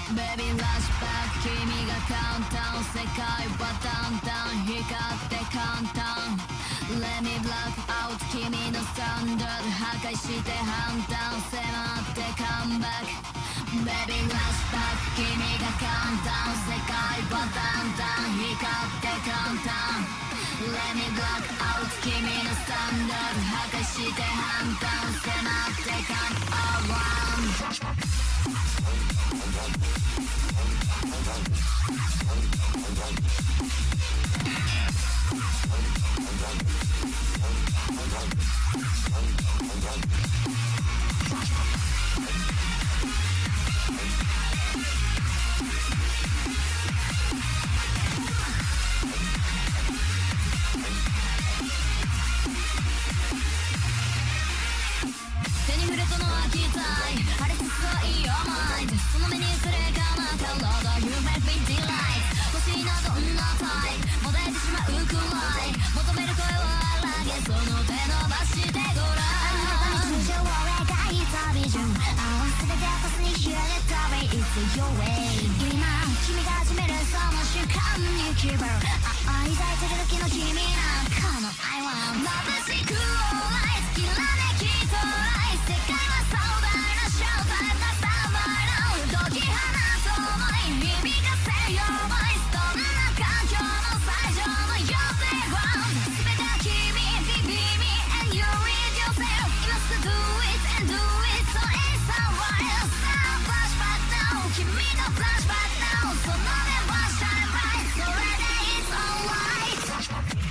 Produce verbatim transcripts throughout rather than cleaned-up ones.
Baby flashback 君が簡単世界はだんだん光って簡単 Let me block out 君のスタンダード破壊して判断迫ってカムバック Baby flashback 君が簡単世界はだんだん光って簡単 Let me block out 君のスタンダード破壊して判断迫ってカムアラウンド手に触れたのは期待晴れてそういいよマインドその目にすれかなかロード You make me delight 欲しいなどんなタイプもだえてしまうくらい求める声を荒げその手伸ばしてごらんあなたに通常を描いたビジョン合わせて出すに広げた way It's your way 今君が始めるその瞬間に気分愛されてる時の君なんかの I want 眩しくオーライきらめきと世界は壮大なショータイムなサバイラ解き放つ想い響かせよボイスどんな環境も最上の予定は全ては君 Be me and you with yourself You must do it and do it so it's alright さあフラッシュバックダウン君のフラッシュバックダウンその目はシャインブライトそれで it's alright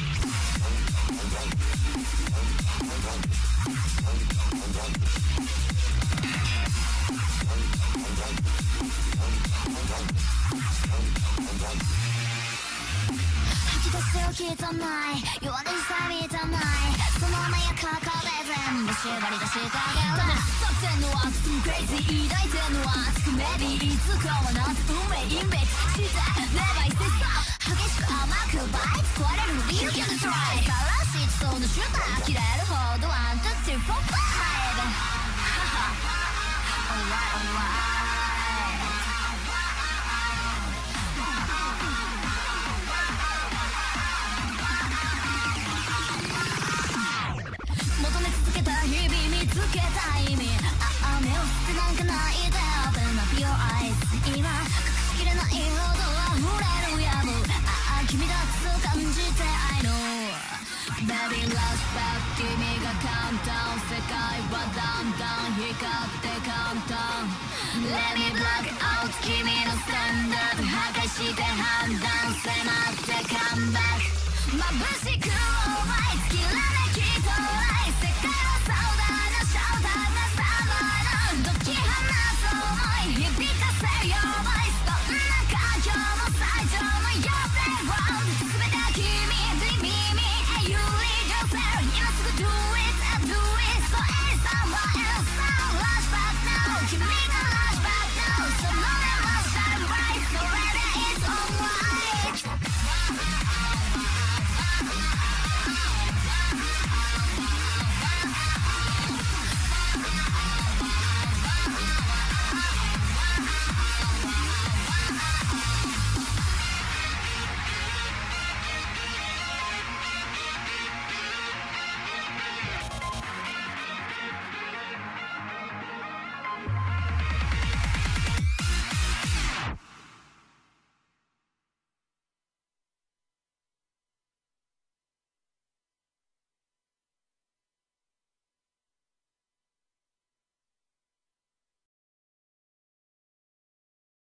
吐き出しておきたない弱でさびたないそのまやかかで全部縛り出してあげるただ腐ってんのは包むクレイジー抱いてんのは熱くメビーいつかはなんて運命インベクトしてネバイセスト激しく甘くバイト壊れる理由 Get it right さらしそうなシューター切れるほどワン、ツー、スリー、フォー、ファイブ Alright, alright求め続けた日々見つけた意味ああ目を捨てなんかないで Open up your eyes 今隠しきれないほど溢れる野望ああ君だと感じて I know Baby flashback 君が簡単世界はだんだん光って簡単 Let me block out 君のスタンダー